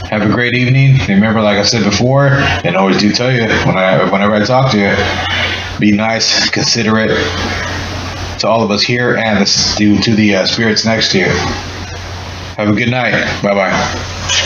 Have a great evening. Remember, like I said before, and always do tell you whenever I talk to you, be nice, considerate to all of us here and to the spirits next to you. Have a good night. Bye-bye.